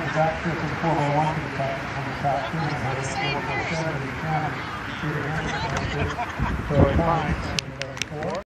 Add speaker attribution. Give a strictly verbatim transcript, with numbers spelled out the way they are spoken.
Speaker 1: the back trip in four by one to the top, on the top two, and heading four by seven in the county. Shooting Anderson, four by five, four.